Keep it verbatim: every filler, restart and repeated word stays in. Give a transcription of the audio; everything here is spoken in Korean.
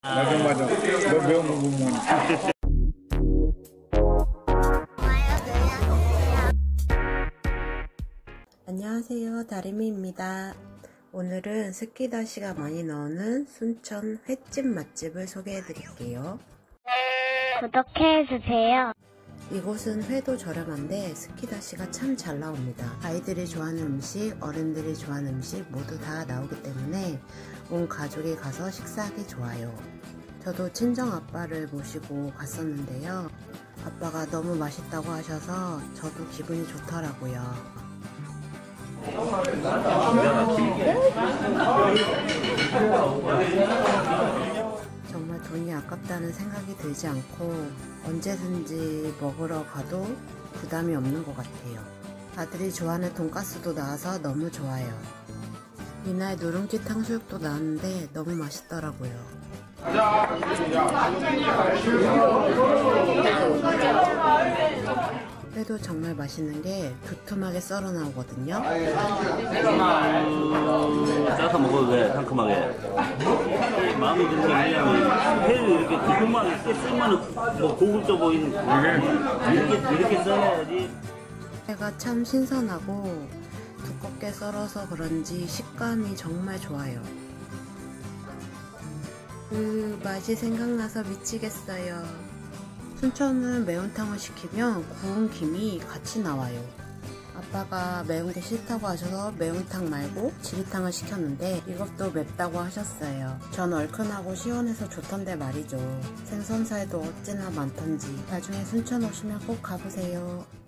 맞아 맞아. 너 매운 거 못 먹는. 안녕하세요, 다리미입니다. 오늘은 스키다시가 많이 나오는 순천 횟집 맛집을 소개해 드릴게요. 구독해주세요. 이곳은 회도 저렴한데 스키다시가 참 잘 나옵니다. 아이들이 좋아하는 음식, 어른들이 좋아하는 음식 모두 다 나오기 때문에 온 가족이 가서 식사하기 좋아요. 저도 친정 아빠를 모시고 갔었는데요. 아빠가 너무 맛있다고 하셔서 저도 기분이 좋더라고요. 정말 돈이 아깝다는 생각이 들지 않고 언제든지 먹으러 가도 부담이 없는 것 같아요. 아들이 좋아하는 돈가스도 나와서 너무 좋아요. 이날 누룽지 탕수육도 나왔는데 너무 맛있더라고요. 회도 정말 맛있는 게 두툼하게 썰어 나오거든요. 음, 짜서 먹어도 돼, 상큼하게. 마음에 드는 게 뭐냐면 회를 이렇게 두툼하게 꽤 쓰면 뭐 고급져 보이는 이렇게 이렇게 써야지. 회가 참 신선하고 두껍게 썰어서 그런지 식감이 정말 좋아요. 그 맛이 생각나서 미치겠어요. 순천은 매운탕을 시키면 구운 김이 같이 나와요. 아빠가 매운 게 싫다고 하셔서 매운탕 말고 지리탕을 시켰는데 이것도 맵다고 하셨어요. 전 얼큰하고 시원해서 좋던데 말이죠. 생선살도 어찌나 많던지 나중에 순천 오시면 꼭 가보세요.